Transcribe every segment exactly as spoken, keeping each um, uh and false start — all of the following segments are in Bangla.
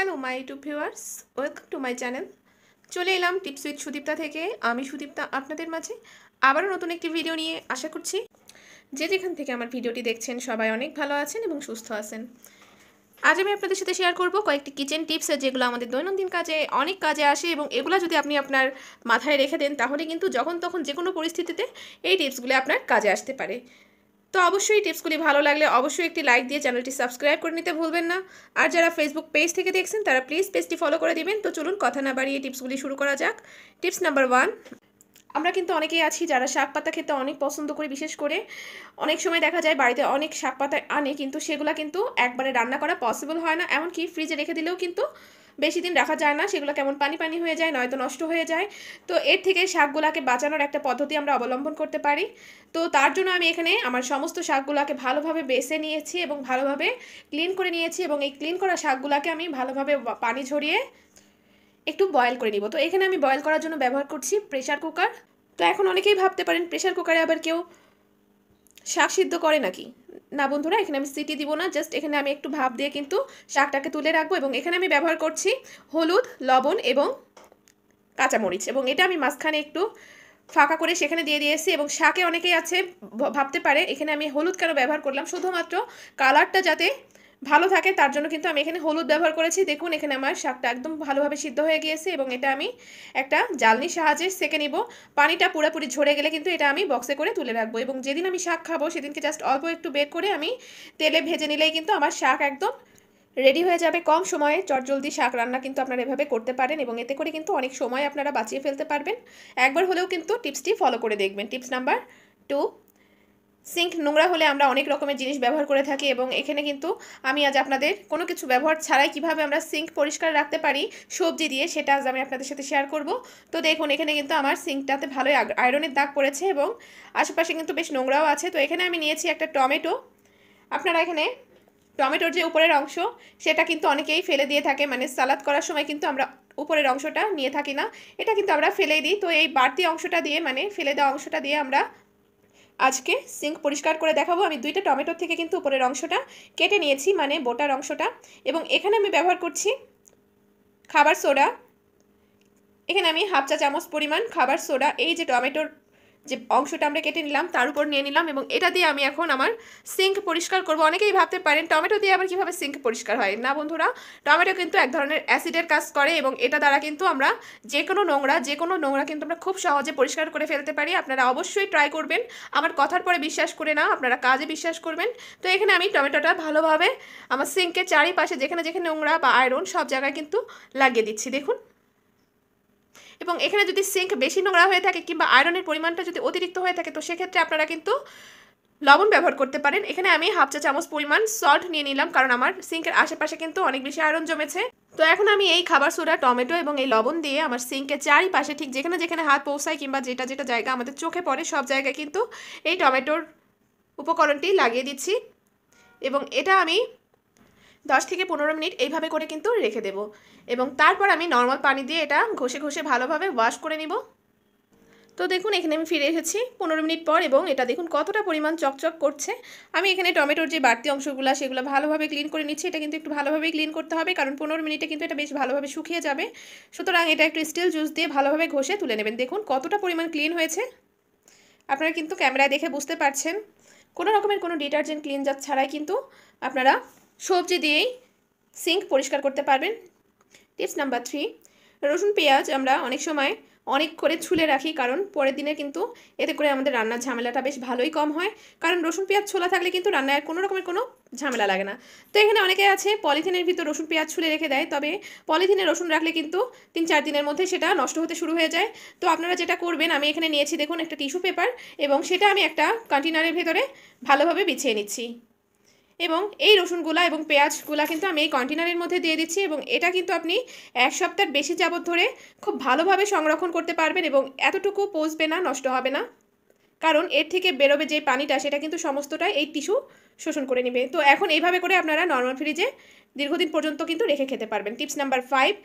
Hello my YouTube viewers, welcome to my channel. চলে এলাম টিপস উইথ সুদীপ্তা থেকে। আমি সুদীপ্তা আপনাদের মাঝে আবারও নতুন একটি ভিডিও নিয়ে আশা করছি যে যেখান থেকে আমার ভিডিওটি দেখছেন সবাই অনেক ভালো আছেন এবং সুস্থ আছেন। আজ আমি আপনাদের সাথে শেয়ার করব কয়েকটি কিচেন টিপস যেগুলো আমাদের দৈনন্দিন কাজে অনেক কাজে আসে এবং এগুলো যদি আপনি আপনার মাথায় রেখে দেন তাহলে কিন্তু যখন তখন যে কোনো পরিস্থিতিতে এই টিপসগুলো আপনার কাজে আসতে পারে। তো অবশ্যই টিপসগুলি ভালো লাগলে অবশ্যই একটি লাইক দিয়ে চ্যানেলটি সাবস্ক্রাইব করে নিতে ভুলবেন না। আর যারা ফেসবুক পেজ থেকে দেখছেন তারা প্লিজ পেজটি ফলো করে দিবেন। তো চলুন কথা না বাড়িয়ে টিপসগুলি শুরু করা যাক। টিপস নাম্বার ওয়ান, আমরা কিন্তু অনেকেই আছি যারা শাক পাতা খেতে অনেক পছন্দ করি। বিশেষ করে অনেক সময় দেখা যায় বাড়িতে অনেক শাক পাতা আনে, কিন্তু সেগুলো কিন্তু একবারে রান্না করা পসিবল হয় না। এমনকি ফ্রিজে রেখে দিলেও কিন্তু বেশি দিন রাখা যায় না, সেগুলো কেমন পানি পানি হয়ে যায়, নয়তো নষ্ট হয়ে যায়। তো এর থেকে শাকগুলোকে বাঁচানোর একটা পদ্ধতি আমরা অবলম্বন করতে পারি। তো তার জন্য আমি এখানে আমার সমস্ত শাকগুলোকে ভালোভাবে বেছে নিয়েছি এবং ভালোভাবে ক্লিন করে নিয়েছি, এবং এই ক্লিন করা শাকগুলোকে আমি ভালোভাবে পানি ঝরিয়ে একটু বয়েল করে নিব। তো এখানে আমি বয়েল করার জন্য ব্যবহার করছি প্রেশার কুকার। তো এখন অনেকেই ভাবতে পারেন প্রেশার কুকারে আবার কেউ শাক সিদ্ধ করে নাকি। না বন্ধুরা, এখানে আমি সিটি দিব না, জাস্ট এখানে আমি একটু ভাপ দিয়ে কিন্তু শাকটাকে তুলে রাখবো। এবং এখানে আমি ব্যবহার করছি হলুদ, লবণ এবং কাঁচামরিচ, এবং এটা আমি মাঝখানে একটু ফাঁকা করে সেখানে দিয়ে দিয়েছি। এবং শাকে অনেকেই আছে ভাবতে পারে এখানে আমি হলুদ কেন ব্যবহার করলাম, শুধুমাত্র কালারটা যাতে ভালো থাকে তার জন্য কিন্তু আমি এখানে হলুদ ব্যবহার করেছি। দেখুন এখানে আমার শাকটা একদম ভালোভাবে সিদ্ধ হয়ে গিয়েছে, এবং এটা আমি একটা জ্বালনির সাহায্যে সেঁকে নিব। পানিটা পুরোপুরি ঝরে গেলে কিন্তু এটা আমি বক্সে করে তুলে রাখবো, এবং যেদিন আমি শাক খাবো সেদিনকে জাস্ট অল্প একটু বের করে আমি তেলে ভেজে নিলেই কিন্তু আমার শাক একদম রেডি হয়ে যাবে। কম সময়ে চটজলদি শাক রান্না কিন্তু আপনারা এভাবে করতে পারেন, এবং এতে করে কিন্তু অনেক সময় আপনারা বাঁচিয়ে ফেলতে পারবেন। একবার হলেও কিন্তু টিপসটি ফলো করে দেখবেন। টিপস নাম্বার টু, সিঙ্ক নোংরা হলে আমরা অনেক রকমের জিনিস ব্যবহার করে থাকি, এবং এখানে কিন্তু আমি আজ আপনাদের কোনো কিছু ব্যবহার ছাড়াই কিভাবে আমরা সিঙ্ক পরিষ্কার রাখতে পারি সবজি দিয়ে, সেটা আজ আমি আপনাদের সাথে শেয়ার করব। তো দেখুন এখানে কিন্তু আমার সিঙ্কটাতে ভালোই আয়রনের দাগ পড়েছে, এবং আশেপাশে কিন্তু বেশ নোংরাও আছে। তো এখানে আমি নিয়েছি একটা টমেটো। আপনারা এখানে টমেটোর যে উপরের অংশ সেটা কিন্তু অনেকেই ফেলে দিয়ে থাকে, মানে সালাদ করার সময় কিন্তু আমরা উপরের অংশটা নিয়ে থাকি না, এটা কিন্তু আমরা ফেলেই দিই। তো এই বাড়তি অংশটা দিয়ে, মানে ফেলে দেওয়া অংশটা দিয়ে আমরা আজকে সিঙ্ক পরিষ্কার করে দেখাবো। আমি দুইটা টমেটোর থেকে কিন্তু উপরের অংশটা কেটে নিয়েছি, মানে বোটার অংশটা। এবং এখানে আমি ব্যবহার করছি খাবার সোডা। এখানে আমি হাফ চা চামচ পরিমাণ খাবার সোডা এই যে টমেটোর যে অংশটা আমরা কেটে নিলাম তার উপর নিয়ে নিলাম, এবং এটা দিয়ে আমি এখন আমার সিঙ্ক পরিষ্কার করব। অনেকেই ভাবতে পারেন টমেটো দিয়ে আবার কীভাবে সিঙ্ক পরিষ্কার হয়। না বন্ধুরা, টমেটো কিন্তু এক ধরনের অ্যাসিডের কাজ করে, এবং এটা দ্বারা কিন্তু আমরা যে কোনো নোংরা যে কোনো নোংরা কিন্তু আমরা খুব সহজে পরিষ্কার করে ফেলতে পারি। আপনারা অবশ্যই ট্রাই করবেন, আমার কথার পরে বিশ্বাস করে না, আপনারা কাজে বিশ্বাস করবেন। তো এখানে আমি টমেটোটা ভালোভাবে আমার সিঙ্কের চারিপাশে যেখানে যেখানে নোংরা বা আয়রন সব জায়গায় কিন্তু লাগিয়ে দিচ্ছি। দেখুন, এবং এখানে যদি সিঙ্ক বেশি নোংরা হয়ে থাকে কিংবা আয়রনের পরিমাণটা যদি অতিরিক্ত হয়ে থাকে, তো সেক্ষেত্রে আপনারা কিন্তু লবণ ব্যবহার করতে পারেন। এখানে আমি হাফ চা চামচ পরিমাণ সল্ট নিয়ে নিলাম, কারণ আমার সিঙ্কের আশেপাশে কিন্তু অনেক বেশি আয়রন জমেছে। তো এখন আমি এই খাবার সোডা, টমেটো এবং এই লবণ দিয়ে আমার সিঙ্কের চারিপাশে ঠিক যেখানে যেখানে হাত পৌঁছায় কিংবা যেটা যেটা জায়গা আমাদের চোখে পড়ে সব জায়গায় কিন্তু এই টমেটোর উপকরণটি লাগিয়ে দিচ্ছি, এবং এটা আমি দশ থেকে পনেরো মিনিট এইভাবে করে কিন্তু রেখে দেব। এবং তারপর আমি নর্মাল পানি দিয়ে এটা ঘষে ঘষে ভালোভাবে ওয়াশ করে নিব। তো দেখুন এখানে আমি ফিরে এসেছি পনেরো মিনিট পর, এবং এটা দেখুন কতটা পরিমাণ চকচক করছে। আমি এখানে টমেটোর যে বাড়তি অংশগুলো সেগুলো ভালোভাবে ক্লিন করে নিচ্ছি। এটা কিন্তু একটু ভালোভাবেই ক্লিন করতে হবে, কারণ পনেরো মিনিটে কিন্তু এটা বেশ ভালোভাবে শুকিয়ে যাবে। সুতরাং এটা একটু স্টিল জুস দিয়ে ভালোভাবে ঘষে তুলে নেবেন। দেখুন কতটা পরিমাণ ক্লিন হয়েছে, আপনারা কিন্তু ক্যামেরায় দেখে বুঝতে পারছেন। কোনো রকমের কোনো ডিটারজেন্ট ক্লিনজার ছাড়াই কিন্তু আপনারা সবজি দিয়েই সিঙ্ক পরিষ্কার করতে পারবেন। টিপস নাম্বার থ্রি, রসুন পেঁয়াজ আমরা অনেক সময় অনেক করে ছুলে রাখি, কারণ পরের দিনে কিন্তু এতে করে আমাদের রান্নার ঝামেলাটা বেশ ভালোই কম হয়। কারণ রসুন পেঁয়াজ ছোলা থাকলে কিন্তু রান্নায় কোনো রকমের কোনো ঝামেলা লাগে না। তো এখানে অনেকে আছে পলিথিনের ভিতর রসুন পেঁয়াজ ছুলে রেখে দেয়, তবে পলিথিনে রসুন রাখলে কিন্তু তিন চার দিনের মধ্যে সেটা নষ্ট হতে শুরু হয়ে যায়। তো আপনারা যেটা করবেন, আমি এখানে নিয়েছি দেখুন একটা টিস্যু পেপার, এবং সেটা আমি একটা কন্টেনারের ভেতরে ভালোভাবে বিছিয়ে নিচ্ছি। এবং এই রসুনগুলা এবং পেঁয়াজগুলা কিন্তু আমি এই কন্টেনারের মধ্যে দিয়ে দিচ্ছি, এবং এটা কিন্তু আপনি এক সপ্তাহের বেশি যাবত ধরে খুব ভালোভাবে সংরক্ষণ করতে পারবেন, এবং এতটুকু পচবে না, নষ্ট হবে না, কারণ এর থেকে বেরোবে যে পানিটা সেটা কিন্তু সমস্তটাই এই টিস্যু শোষণ করে নেবে। তো এখন এইভাবে করে আপনারা নর্মাল ফ্রিজে দীর্ঘদিন পর্যন্ত কিন্তু রেখে খেতে পারবেন। টিপস নাম্বার ফাইভ,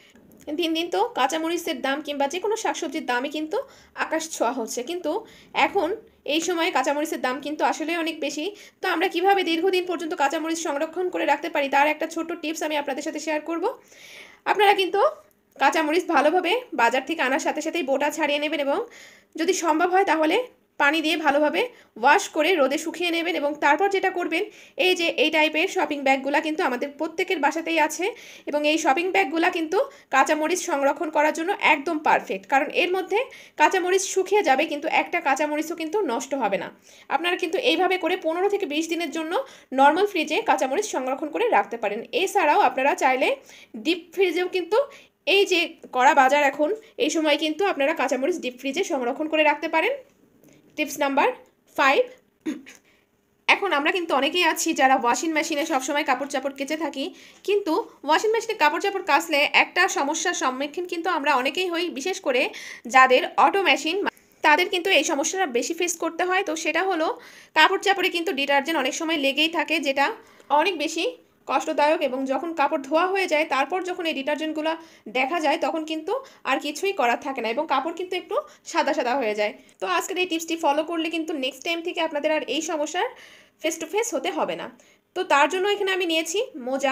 দিন দিন তো কাঁচামরিচের দাম কিংবা যে কোনো শাকসবজির দামই কিন্তু আকাশ ছোঁয়া হচ্ছে, কিন্তু এখন এই সময়ে কাঁচামরিচের দাম কিন্তু আসলে অনেক বেশি। তো আমরা কিভাবে দীর্ঘদিন পর্যন্ত কাঁচামরিচ সংরক্ষণ করে রাখতে পারি তার একটা ছোট্ট টিপস আমি আপনাদের সাথে শেয়ার করব। আপনারা কিন্তু কাঁচামরিচ ভালোভাবে বাজার থেকে আনার সাথে সাথেই বোটা ছাড়িয়ে নেবেন এবং যদি সম্ভব হয় তাহলে পানি দিয়ে ভালোভাবে ওয়াশ করে রোদে শুকিয়ে নেবেন এবং তারপর যেটা করবেন, এই যে এই টাইপের শপিং ব্যাগগুলা কিন্তু আমাদের প্রত্যেকের বাসাতেই আছে এবং এই শপিং ব্যাগগুলা কিন্তু কাঁচামরিচ সংরক্ষণ করার জন্য একদম পারফেক্ট, কারণ এর মধ্যে কাঁচামরিচ শুকিয়ে যাবে কিন্তু একটা কাঁচামরিচও কিন্তু নষ্ট হবে না। আপনারা কিন্তু এইভাবে করে পনেরো থেকে বিশ দিনের জন্য নর্মাল ফ্রিজে কাঁচামরিচ সংরক্ষণ করে রাখতে পারেন। এছাড়াও আপনারা চাইলে ডিপ ফ্রিজেও কিন্তু, এই যে কড়া বাজার এখন, এই সময় কিন্তু আপনারা কাঁচামরিচ ডিপ ফ্রিজে সংরক্ষণ করে রাখতে পারেন। Tips number five. এখন আমরা কিন্তু অনেকেই আছি যারা ওয়াশিং মেশিনে সবসময় কাপড় চাপড় কেচে থাকি, কিন্তু ওয়াশিং মেশিনে কাপড় চাপড় কাচলে একটা সমস্যার সম্মুখীন কিন্তু আমরা অনেকেই হই, বিশেষ করে যাদের অটো মেশিন তাদের কিন্তু এই সমস্যাটা বেশি ফেস করতে হয়। তো সেটা হলো কাপড় চাপড়ে কিন্তু ডিটারজেন্ট অনেক সময় লেগেই থাকে, যেটা অনেক বেশি কষ্টদায়ক এবং যখন কাপড় ধোয়া হয়ে যায় তারপর যখন এই ডিটারজেন্টগুলো দেখা যায় তখন কিন্তু আর কিছুই করার থাকে না এবং কাপড় কিন্তু একটু সাদা সাদা হয়ে যায়। তো আজকের এই টিপসটি ফলো করলে কিন্তু নেক্সট টাইম থেকে আপনাদের আর এই সমস্যার ফেস টু ফেস হতে হবে না। তো তার জন্য এখানে আমি নিয়েছি মোজা।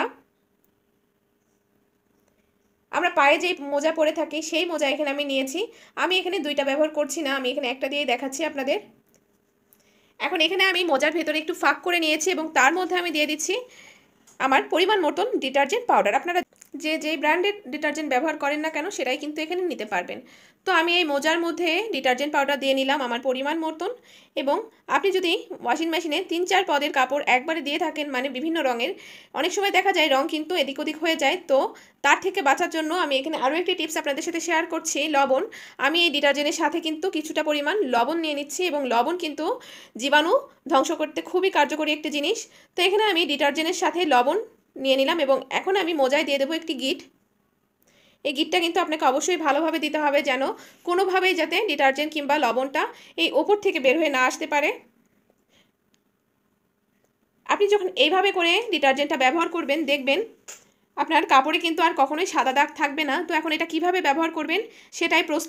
আমরা পায়ে যে মোজা পরে থাকি সেই মোজা এখানে আমি নিয়েছি। আমি এখানে দুইটা ব্যবহার করছি না, আমি এখানে একটা দিয়েই দেখাচ্ছি আপনাদের। এখন এখানে আমি মোজার ভেতরে একটু ফাঁক করে নিয়েছি এবং তার মধ্যে আমি দিয়ে দিচ্ছি আমার পরিমাণ মতন ডিটারজেন্ট পাউডার। আপনারা যে যে ব্র্যান্ডের ডিটারজেন্ট ব্যবহার করেন না কেন সেটাই কিন্তু এখানে নিতে পারবেন। তো আমি এই মোজার মধ্যে ডিটারজেন্ট পাউডার দিয়ে নিলাম আমার পরিমাণ মতন। এবং আপনি যদি ওয়াশিং মেশিনে তিন চার পদের কাপড় একবারে দিয়ে থাকেন, মানে বিভিন্ন রঙের, অনেক সময় দেখা যায় রং কিন্তু এদিক ওদিক হয়ে যায়। তো তার থেকে বাঁচার জন্য আমি এখানে আরও একটি টিপস আপনাদের সাথে শেয়ার করছি, লবণ। আমি এই ডিটারজেন্টের সাথে কিন্তু কিছুটা পরিমাণ লবণ নিয়ে নিচ্ছি এবং লবণ কিন্তু জীবাণু ধ্বংস করতে খুবই কার্যকরী একটি জিনিস। তো এখানে আমি ডিটারজেন্টের সাথে লবণ নিয়ে নিলাম এবং এখন আমি মোজায় দিয়ে দেবো একটি গিট। এই গিটটা কিন্তু আপনাকে অবশ্যই ভালোভাবে দিতে হবে, যেন কোনোভাবেই যাতে ডিটারজেন্ট কিংবা লবণটা এই ওপর থেকে বের হয়ে না আসতে পারে। আপনি যখন এইভাবে করে ডিটারজেন্টটা ব্যবহার করবেন দেখবেন আপনার কাপড়ে কিন্তু আর কখনোই সাদা দাগ থাকবে না। তো এখন এটা কিভাবে ব্যবহার করবেন সেটাই প্রশ্ন।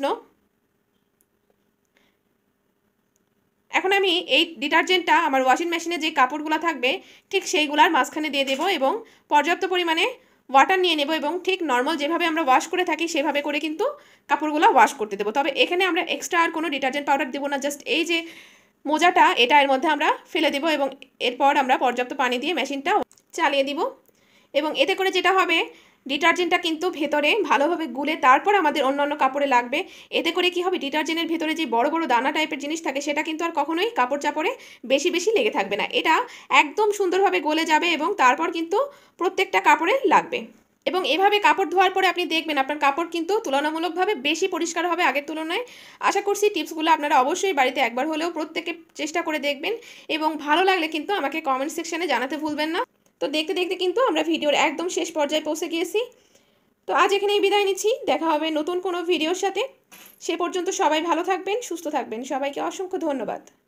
এখন আমি এই ডিটারজেন্টটা আমার ওয়াশিং মেশিনে যে কাপড়গুলো থাকবে ঠিক সেইগুলার মাঝখানে দিয়ে দেবো এবং পর্যাপ্ত পরিমাণে ওয়াটার নিয়ে নেব এবং ঠিক নর্মাল যেভাবে আমরা ওয়াশ করে থাকি সেভাবে করে কিন্তু কাপড়গুলো ওয়াশ করতে দেবো। তবে এখানে আমরা এক্সট্রা আর কোনো ডিটারজেন্ট পাউডার দেবো না, জাস্ট এই যে মোজাটা এটা এর মধ্যে আমরা ফেলে দেবো এবং এরপর আমরা পর্যাপ্ত পানি দিয়ে মেশিনটা চালিয়ে দিব। এবং এতে করে যেটা হবে, ডিটারজেন্টটা কিন্তু ভেতরে ভালোভাবে গুলে তারপর আমাদের অন্যান্য কাপড়ে লাগবে। এতে করে কি হবে, ডিটারজেন্টের ভেতরে যে বড় বড় দানা টাইপের জিনিস থাকে সেটা কিন্তু আর কখনোই কাপড় চাপড়ে বেশি বেশি লেগে থাকবে না। এটা একদম সুন্দরভাবে গলে যাবে এবং তারপর কিন্তু প্রত্যেকটা কাপড়ে লাগবে। এবং এভাবে কাপড় ধোয়ার পরে আপনি দেখবেন আপনার কাপড় কিন্তু তুলনামূলকভাবে বেশি পরিষ্কার হবে আগের তুলনায়। আশা করছি টিপসগুলো আপনারা অবশ্যই বাড়িতে একবার হলেও প্রত্যেকে চেষ্টা করে দেখবেন এবং ভালো লাগলে কিন্তু আমাকে কমেন্ট সেকশনে জানাতে ভুলবেন না। তো দেখতে দেখতে কিন্তু আমরা ভিডিওর একদম শেষ পর্যায়ে পৌঁছে গিয়েছি। তো আজ এখানেই বিদায় নিচ্ছি, দেখা হবে নতুন কোনো ভিডিওর সাথে। সে পর্যন্ত সবাই ভালো থাকবেন, সুস্থ থাকবেন। সবাইকে অসংখ্য ধন্যবাদ।